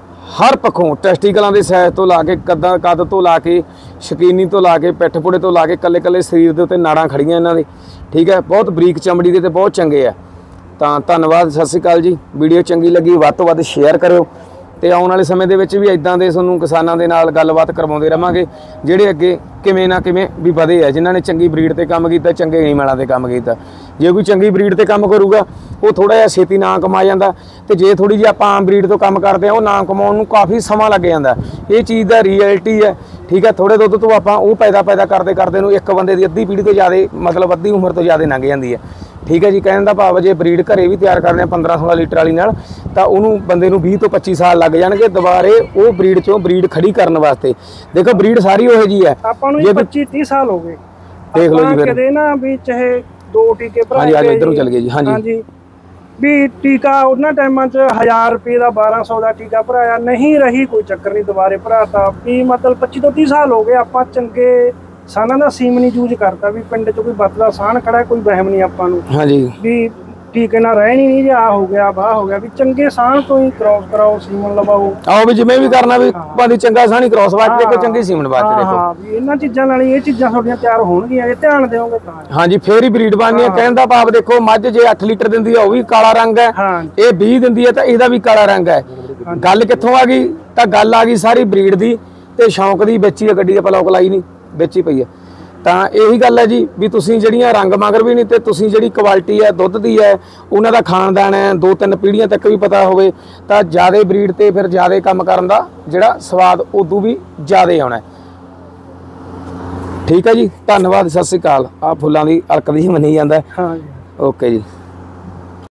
ਹਰ ਪੱਖੋਂ, ਟੈਸਟੀਕਲਾਂ ਦੇ ਸਾਈਜ਼ ਤੋਂ ਲਾ ਕੇ ਕੱਦ ਤੋਂ ਲਾ ਕੇ ਸ਼ਕੀਨੀ ਤੋਂ ਲਾ ਕੇ ਪਿੱਠ ਪੁੜੇ ਤੋਂ ਲਾ ਕੇ ਕੱਲੇ ਸਰੀਰ ਦੇ ਉੱਤੇ ਨਾੜਾਂ ਖੜੀਆਂ ਇਹਨਾਂ ਦੇ। ਠੀਕ ਹੈ, ਬਹੁਤ ਬਰੀਕ ਚਮੜੀ ਦੇ ਤੇ ਬਹੁਤ ਚੰਗੇ ਆ। ਤਾਂ ਧੰਨਵਾਦ, ਸਤਿ ਸ਼੍ਰੀ ਅਕਾਲ ਜੀ। ਵੀਡੀਓ ਚੰਗੀ ਲੱਗੀ ਵੱਧ ਤੋਂ ਵੱਧ ਸ਼ੇਅਰ ਕਰਿਓ। ਤੇ ਆਉਣ ਵਾਲੇ ਸਮੇਂ ਦੇ ਵਿੱਚ ਵੀ ਇਦਾਂ ਦੇ ਤੁਹਾਨੂੰ ਕਿਸਾਨਾਂ ਦੇ ਨਾਲ ਗੱਲਬਾਤ ਕਰਵਾਉਂਦੇ ਰਵਾਂਗੇ ਜਿਹੜੇ ਅੱਗੇ ਕਿਵੇਂ ਨਾ ਕਿਵੇਂ ਵੀ ਵਧੇ ਆ, ਜਿਨ੍ਹਾਂ ਨੇ ਚੰਗੀ ਬਰੀਡ ਤੇ ਕੰਮ ਕੀਤਾ, ਚੰਗੇ ਈਮੇਲਾਂ ਤੇ ਕੰਮ ਕੀਤਾ। ਜੇ ਕੋਈ ਚੰਗੀ ਬਰੀਡ ਤੇ ਕੰਮ ਕਰੂਗਾ ਉਹ ਥੋੜਾ ਜਿਹਾ ਛੇਤੀ ਨਾ ਕਮਾ ਜਾਂਦਾ, ਤੇ ਜੇ ਥੋੜੀ ਜਿਹੀ ਆਪਾਂ ਆਮ ਬਰੀਡ ਤੋਂ ਕੰਮ ਕਰਦੇ ਆ ਉਹ ਨਾ ਕਮਾਉਣ ਨੂੰ ਕਾਫੀ ਸਮਾਂ ਲੱਗ ਜਾਂਦਾ। ਇਹ ਚੀਜ਼ ਦਾ ਰਿਐਲਿਟੀ ਹੈ। ਠੀਕ ਹੈ, ਥੋੜੇ ਦੁੱਧ ਤੋਂ ਆਪਾਂ ਉਹ ਪੈਦਾ ਕਰਦੇ ਨੂੰ ਇੱਕ ਬੰਦੇ ਦੀ ਅੱਧੀ ਪੀੜ੍ਹੀ ਤੋਂ ਜ਼ਿਆਦਾ, ਮਤਲਬ ਅੱਧੀ ਉਮਰ ਤੋਂ ਜ਼ਿਆਦਾ ਲੰਘ ਜਾਂਦੀ ਹੈ। ਠੀਕ ਹੈ ਜੀ, ਕਹਿਣ ਦਾ ਭਾਵ ਜੇ ਬਰੀਡ ਘਰੇ ਵੀ ਤਿਆਰ ਕਰਦੇ ਆ 15-16 ਲੀਟਰ ਵਾਲੀ ਨਾਲ ਤਾਂ ਉਹਨੂੰ ਬੰਦੇ ਨੂੰ 20 ਤੋਂ 25 ਸਾਲ ਲੱਗ ਜਾਣਗੇ ਦੁਬਾਰੇ ਉਹ ਬਰੀਡ ਚੋਂ ਬਰੀਡ ਖੜੀ ਕਰਨ ਵਾਸਤੇ। ਦੇਖੋ ਬਰੀਡ ਸਾਰੀ ਉਹੋ ਜੀ ਹੈ। ਆਪਾਂ ਨੂੰ 25-30 ਸਾਲ ਹੋ ਗਏ ਦੇਖ ਲਓ ਜੀ ਫਿਰ ਕਦੇ ਨਾ ਵੀ ਚਾਹੇ 2 ਟੀਕੇ ਭਰਾ ਹਾਂਜੀ ਅੱਜ ਇੱਧਰੋਂ ਚੱਲ ਗਏ ਜੀ। ਹਾਂਜੀ ਵੀ ਟੀਕਾ ਉਹਨਾਂ ਟਾਈਮਾਂ 'ਚ 1000 ਰੁਪਏ ਦਾ 1200 ਦਾ ਟੀਕਾ ਭਰਾਇਆ ਨਹੀਂ ਰਹੀ, ਕੋਈ ਚੱਕਰ ਨਹੀਂ ਦੁਬਾਰੇ ਭਰਾਤਾ। ਵੀ ਮਤਲਬ 25 ਤੋਂ 30 ਸਾਲ ਹੋ ਗਏ ਆਪਾਂ ਚੰਗੇ ਸਾਨਾਂ ਦਾ ਸੀਮ ਨਹੀਂ ਯੂਜ਼ ਕਰਦਾ। ਵੀ ਪਿੰਡ 'ਚ ਕੋਈ ਬਤਲਾ ਸਾਨ ਖੜਾ ਕੋਈ ਵਹਿਮ ਨਹੀਂ ਆਪਾਂ ਨੂੰ। ਹਾਂਜੀ ਵੀ ਟੀਕੇ ਨਾਲ ਰਹਿਣੀ ਨਹੀਂ, ਜੇ ਆ ਹੋ ਗਿਆ ਬਾਹ ਹੋ ਗਿਆ, ਵੀ ਚੰਗੇ ਸਾਨ ਤੋਂ ਹੀ ਕ੍ਰੋਸ ਕਰਾਓ, ਸੀਮਨ ਲਵਾਓ। ਆਓ ਵੀ ਜਿਵੇਂ ਵੀ ਕਰਨਾ ਵੀ ਭਾਵੇਂ ਚੰਗਾ ਸਾਨੀ ਕ੍ਰੋਸ ਬਾਅਦ ਦੇਖੋ, ਚੰਗੀ ਸੀਮਨ ਬਾਅਦ ਚ ਦੇਖੋ। ਹਾਂ ਵੀ ਇਹਨਾਂ ਚੀਜ਼ਾਂ ਨਾਲ ਹੀ ਇਹ ਚੀਜ਼ਾਂ ਤੁਹਾਡੀਆਂ ਤਿਆਰ ਹੋਣਗੀਆਂ, ਇਹ ਧਿਆਨ ਦਿਓਗੇ ਤਾਂ। ਹਾਂਜੀ ਫੇਰ ਹੀ ਬਰੀਡ ਬਣਨੀ ਹੈ। ਕਹਿਣ ਦਾ ਭਾਵ ਦੇਖੋ ਮੱਝ ਜੇ 8 ਲੀਟਰ ਦਿੰਦੀ ਹੈ ਉਹ ਵੀ ਕਾਲਾ ਰੰਗ ਹੈ, ਇਹ 20 ਦਿੰਦੀ ਹੈ ਤਾਂ ਇਹਦਾ ਵੀ ਕਾਲਾ ਰੰਗ ਹੈ। ਗੱਲ ਕਿੱਥੋਂ ਆ ਗਈ? ਤਾਂ ਗੱਲ ਆ ਗਈ ਸਾਰੀ ਬਰੀਡ ਦੀ ਤੇ ਸ਼ੌਂਕ ਦੀ। ਵਿੱਚ ਹੀ ਗੱਡੀ ਦੇ ਪਲੌਕ ਲਾਈ ਨਹੀਂ, ਵਿੱਚ ਹੀ ਪਈ ਹੈ। ਤਾਂ ਇਹੀ ਗੱਲ ਹੈ ਜੀ ਵੀ ਤੁਸੀਂ ਜਿਹੜੀਆਂ ਰੰਗ ਮਗਰ ਵੀ ਨਹੀਂ ਤੇ ਤੁਸੀਂ ਜਿਹੜੀ ਕੁਆਲਿਟੀ ਹੈ ਦੁੱਧ ਦੀ ਹੈ, ਉਹਨਾਂ ਦਾ ਖਾਨਦਾਨ ਹੈ 2-3 ਪੀੜ੍ਹੀਆਂ ਤੱਕ ਵੀ ਪਤਾ ਹੋਵੇ ਤਾਂ ਜ਼ਿਆਦਾ ਬਰੀਡ ਤੇ ਫਿਰ ਜ਼ਿਆਦਾ ਕੰਮ ਕਰਨ ਦਾ ਜਿਹੜਾ ਸਵਾਦ ਉਦੋਂ ਵੀ ਜ਼ਿਆਦਾ ਆਉਣਾ। ਠੀਕ ਹੈ ਜੀ, ਧੰਨਵਾਦ, ਸਤਿ ਸ਼੍ਰੀ ਅਕਾਲ। ਆ ਫੁੱਲਾਂ ਦੀ ਅਲਕਦੀ ਹੀ ਮੰਨੀ ਜਾਂਦਾ। ਓਕੇ ਜੀ।